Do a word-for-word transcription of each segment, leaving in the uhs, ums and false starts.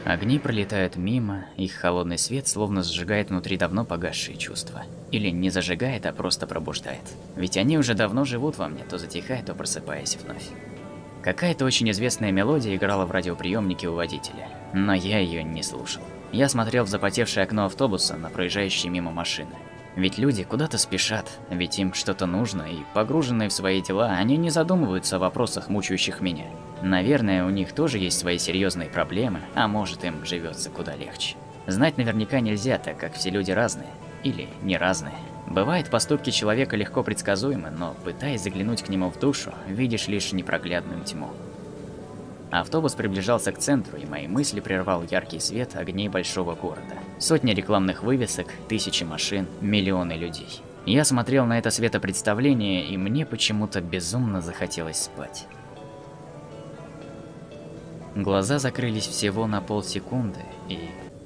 Огни пролетают мимо, их холодный свет словно сжигает внутри давно погасшие чувства. Или не зажигает, а просто пробуждает. Ведь они уже давно живут во мне, то затихая, то просыпаясь вновь. Какая-то очень известная мелодия играла в радиоприемнике у водителя, но я ее не слушал. Я смотрел в запотевшее окно автобуса на проезжающие мимо машины. Ведь люди куда-то спешат, ведь им что-то нужно, и погруженные в свои дела, они не задумываются о вопросах, мучающих меня. Наверное, у них тоже есть свои серьезные проблемы, а может, им живется куда легче. Знать наверняка нельзя, так как все люди разные. Или не разные. Бывает, поступки человека легко предсказуемы, но пытаясь заглянуть к нему в душу, видишь лишь непроглядную тьму. Автобус приближался к центру, и мои мысли прервал яркий свет огней большого города. Сотни рекламных вывесок, тысячи машин, миллионы людей. Я смотрел на это светопредставление, и мне почему-то безумно захотелось спать. Глаза закрылись всего на полсекунды, и...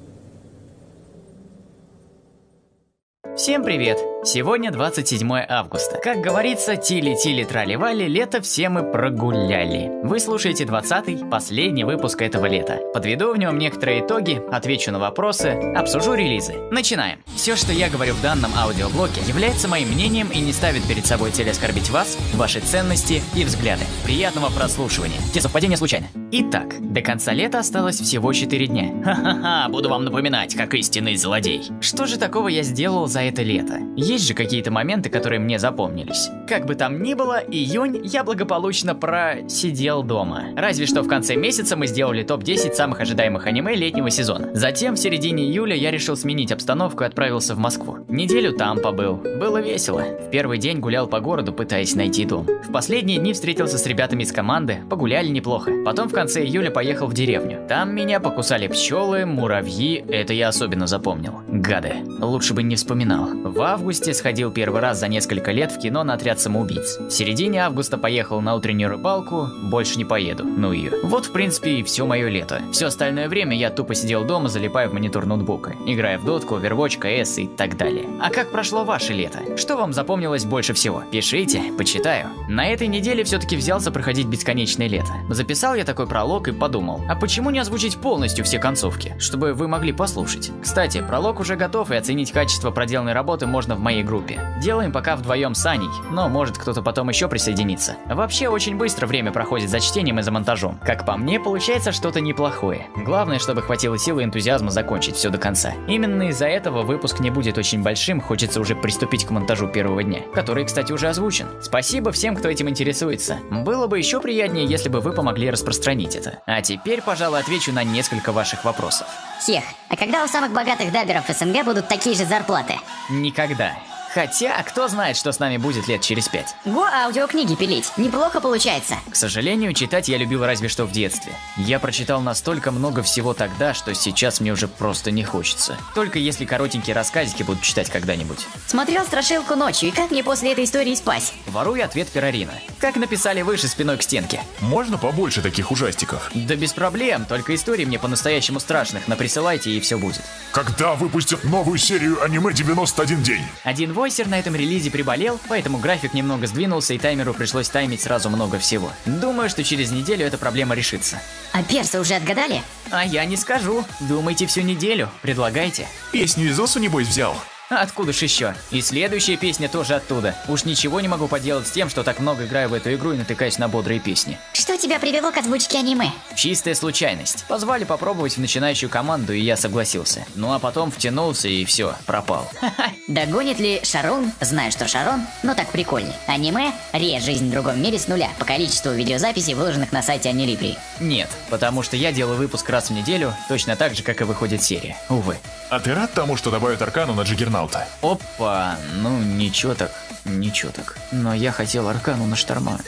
Всем привет! Сегодня двадцать седьмое августа. Как говорится, тили-тили-трали-вали, лето все мы прогуляли. Вы слушаете двадцатый, последний выпуск этого лета. Подведу в нем некоторые итоги, отвечу на вопросы, обсужу релизы. Начинаем. Все, что я говорю в данном аудиоблоге, является моим мнением и не ставит перед собой цель оскорбить вас, ваши ценности и взгляды. Приятного прослушивания. Те совпадения случайны. Итак, до конца лета осталось всего четыре дня. Ха-ха-ха, буду вам напоминать, как истинный злодей. Что же такого я сделал за это лето? Есть же какие-то моменты, которые мне запомнились. Как бы там ни было, июнь я благополучно просидел дома. Разве что в конце месяца мы сделали топ десять самых ожидаемых аниме летнего сезона. Затем в середине июля я решил сменить обстановку и отправился в Москву. Неделю там побыл. Было весело. В первый день гулял по городу, пытаясь найти дом. В последние дни встретился с ребятами из команды, погуляли неплохо. Потом в конце июля поехал в деревню. Там меня покусали пчелы, муравьи, это я особенно запомнил. Гады. Лучше бы не вспоминал. В августе сходил первый раз за несколько лет в кино на отряд самоубийц. В середине августа поехал на утреннюю рыбалку, больше не поеду, ну ее. Вот в принципе и все мое лето. Все остальное время я тупо сидел дома, залипая в монитор ноутбука, играя в дотку, Overwatch, КС и так далее. А как прошло ваше лето? Что вам запомнилось больше всего? Пишите, почитаю. На этой неделе все-таки взялся проходить бесконечное лето. Записал я такой пролог и подумал, а почему не озвучить полностью все концовки, чтобы вы могли послушать? Кстати, пролог уже готов, и оценить качество проделанной работы можно в моей группе. Делаем пока вдвоем с Аней, но может кто-то потом еще присоединится. Вообще очень быстро время проходит за чтением и за монтажом. Как по мне, получается что-то неплохое. Главное, чтобы хватило силы и энтузиазма закончить все до конца. Именно из-за этого выпуск не будет очень большим, хочется уже приступить к монтажу первого дня, который, кстати, уже озвучен. Спасибо всем, кто этим интересуется. Было бы еще приятнее, если бы вы помогли распространить это. А теперь, пожалуй, отвечу на несколько ваших вопросов. Хех, а когда у самых богатых даберов СНГ будут такие же зарплаты? Никогда. Хотя, кто знает, что с нами будет лет через пять. Го аудиокниги пилить. Неплохо получается. К сожалению, читать я любил разве что в детстве. Я прочитал настолько много всего тогда, что сейчас мне уже просто не хочется. Только если коротенькие рассказики буду читать когда-нибудь. Смотрел страшилку ночью, и как мне после этой истории спать? Ворую ответ Перарина. Как написали выше, спиной к стенке. Можно побольше таких ужастиков? Да без проблем, только истории мне по-настоящему страшных наприсылайте, и все будет. Когда выпустят новую серию аниме девяносто один день? Один войсер на этом релизе приболел, поэтому график немного сдвинулся, и таймеру пришлось таймить сразу много всего. Думаю, что через неделю эта проблема решится. А персы уже отгадали? А я не скажу. Думайте всю неделю, предлагайте. Песню из Осу, небось, взял? Откуда ж еще? И следующая песня тоже оттуда. Уж ничего не могу поделать с тем, что так много играю в эту игру и натыкаюсь на бодрые песни. Что тебя привело к озвучке аниме? Чистая случайность. Позвали попробовать в начинающую команду, и я согласился. Ну а потом втянулся, и все, пропал. Догонит ли Шарон? Знаю, что Шарон, но так прикольней. Аниме «Ре. Жизнь в другом мире» с нуля по количеству видеозаписей, выложенных на сайте Анилибри. Нет, потому что я делаю выпуск раз в неделю, точно так же, как и выходит серия. Увы. А ты рад тому, что добавят Аркану на Джиггернаута? Опа, ну ничего так, ничего так. Но я хотел Аркану на Шторма.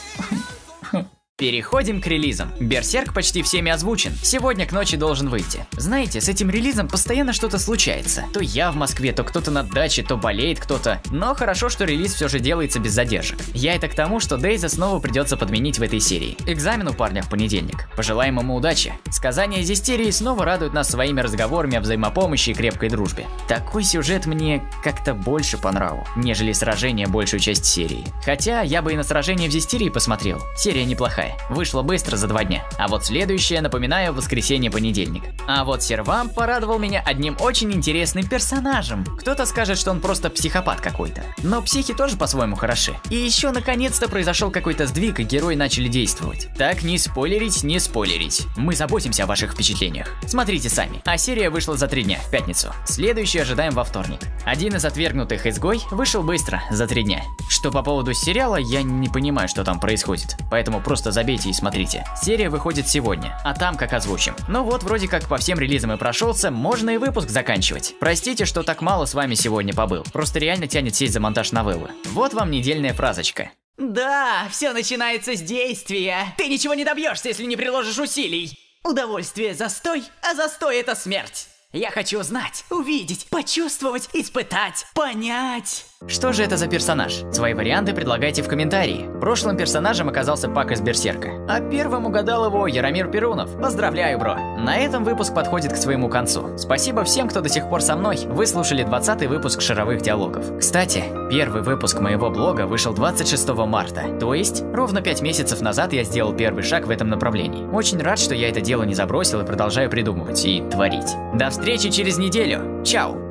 Переходим к релизам. Берсерк почти всеми озвучен. Сегодня к ночи должен выйти. Знаете, с этим релизом постоянно что-то случается. То я в Москве, то кто-то на даче, то болеет кто-то. Но хорошо, что релиз все же делается без задержек. Я это к тому, что Дейза снова придется подменить в этой серии. Экзамен у парня в понедельник. Пожелаем ему удачи. Сказания Зистерии снова радуют нас своими разговорами о взаимопомощи и крепкой дружбе. Такой сюжет мне как-то больше по нраву, нежели сражение большую часть серии. Хотя я бы и на сражение в Зистерии посмотрел. Серия неплохая. серия. Вышла быстро за два дня. А вот следующая, напоминаю, воскресенье-понедельник. А вот Сервам порадовал меня одним очень интересным персонажем. Кто-то скажет, что он просто психопат какой-то. Но психи тоже по-своему хороши. И еще наконец-то произошел какой-то сдвиг, и герои начали действовать. Так, не спойлерить, не спойлерить. Мы заботимся о ваших впечатлениях. Смотрите сами. А серия вышла за три дня, в пятницу. Следующую ожидаем во вторник. Один из отвергнутых изгой вышел быстро, за три дня. Что по поводу сериала, я не понимаю, что там происходит. Поэтому просто забейте и смотрите. Серия выходит сегодня, а там как озвучим. Ну вот, вроде как по всем релизам и прошелся, можно и выпуск заканчивать. Простите, что так мало с вами сегодня побыл. Просто реально тянет сесть за монтаж новеллы. Вот вам недельная фразочка. Да, все начинается с действия. Ты ничего не добьешься, если не приложишь усилий. Удовольствие – застой, а застой – это смерть. Я хочу знать, увидеть, почувствовать, испытать, понять. Что же это за персонаж? Свои варианты предлагайте в комментарии. Прошлым персонажем оказался Пак из Берсерка, а первым угадал его Яромир Перунов. Поздравляю, бро! На этом выпуск подходит к своему концу. Спасибо всем, кто до сих пор со мной. Вы слушали двадцатый выпуск Шаровых диалогов. Кстати, первый выпуск моего блога вышел двадцать шестого марта, то есть ровно пять месяцев назад я сделал первый шаг в этом направлении. Очень рад, что я это дело не забросил и продолжаю придумывать и творить. До встречи через неделю. Чао!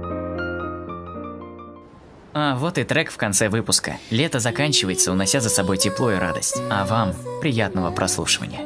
А вот и трек в конце выпуска. Лето заканчивается, унося за собой тепло и радость. А вам приятного прослушивания.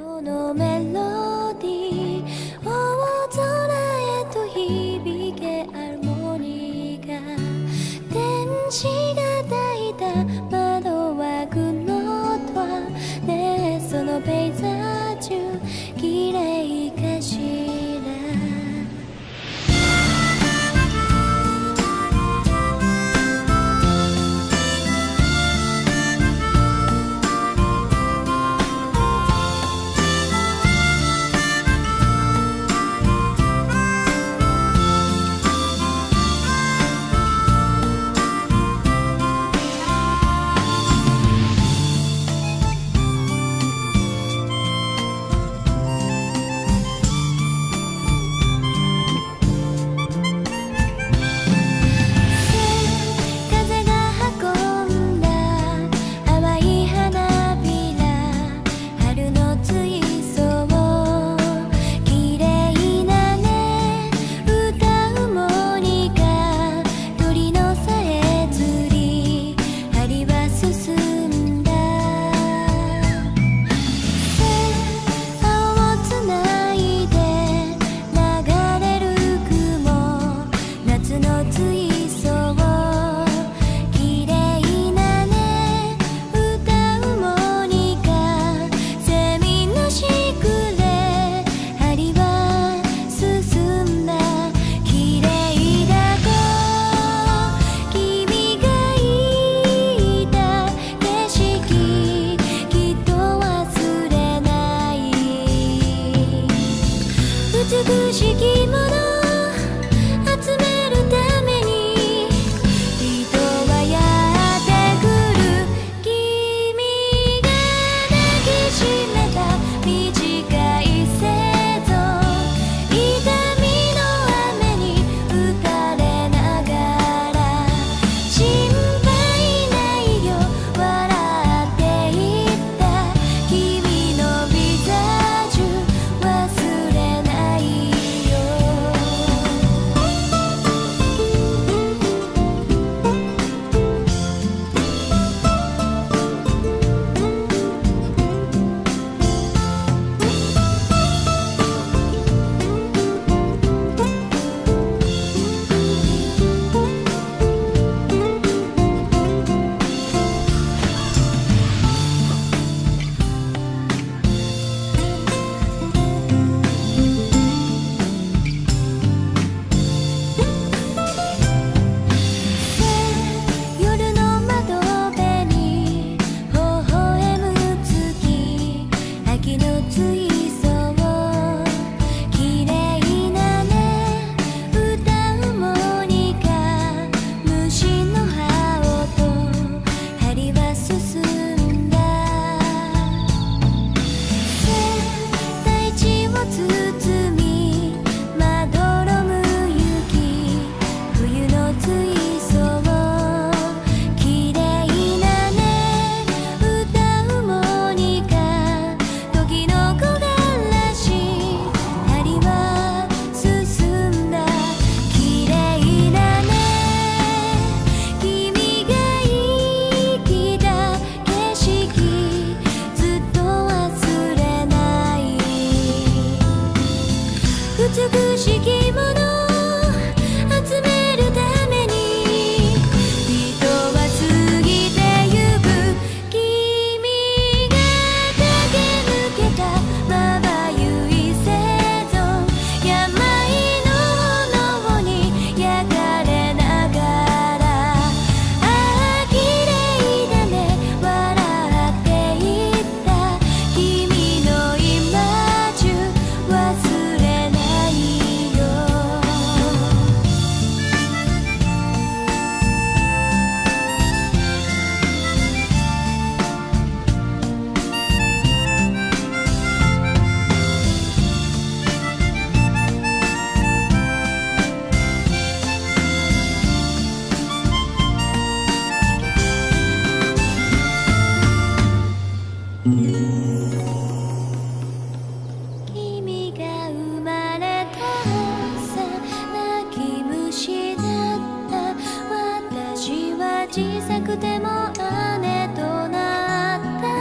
君が生まれた朝泣き虫だった私は小さくても姉とな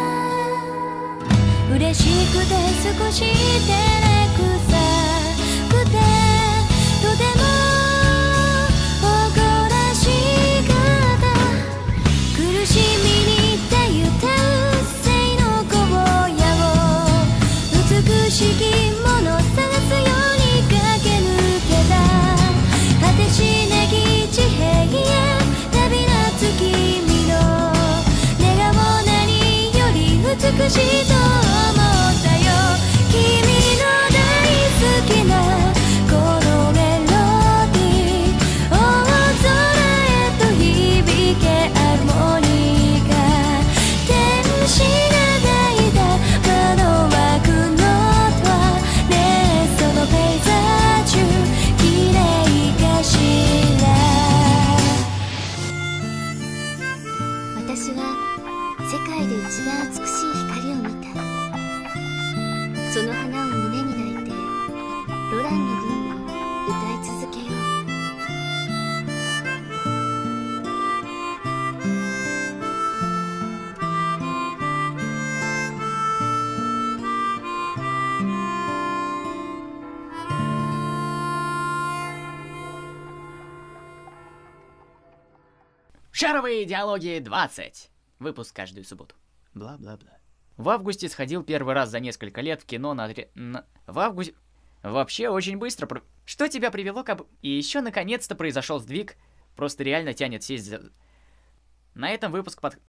った嬉しくて少し照れくさくてとても誇らしかった苦しみに耐えたうっせいの荒野を美しきもの探すように駆け抜けた果てしなき地平へ旅立つ君の笑顔何より美しいと思ったよ君の大好きなこのメロディー大空へと響けハーモニカ天使が抱いた窓枠のドアねえそのペーザー中綺麗かしら私は世界で一番美しい光を見たその花を胸に抱いてロランの分を歌い続けよう Шаровые диалоги двадцать. Выпуск каждую субботу. Бла-бла-бла. В августе сходил первый раз за несколько лет в кино на... на... В августе... Вообще очень быстро... Про... Что тебя привело к... Об... И еще наконец-то произошел сдвиг. Просто реально тянет сесть за... На этом выпуск под...